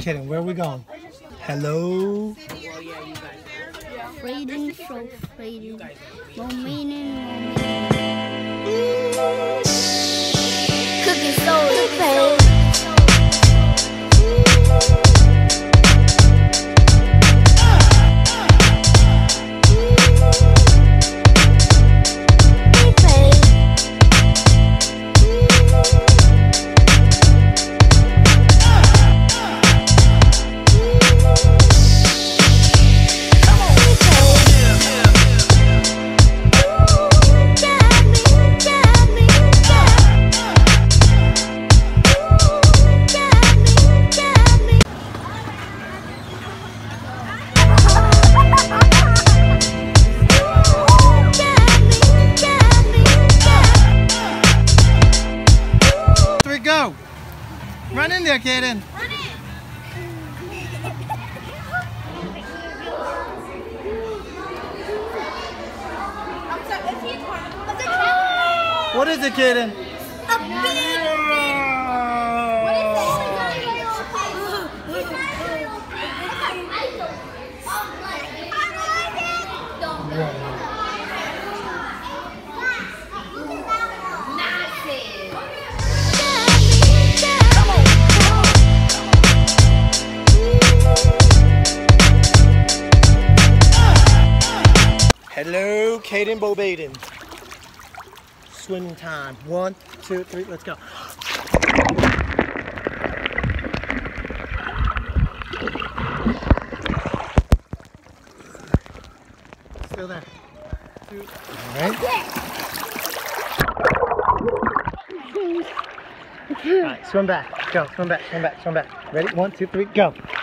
Kaden, where are we going? Hello? Freedom, so freedom. Cooking soul. Go! Run in there, Kaden. Run in. What is it, Kaden? A big Hello, Kaden Bobaden. Swimming time. 1, 2, 3, let's go. Still there. 2. All right, swim back. Go, swim back, swim back, swim back. Ready? 1, 2, 3, go.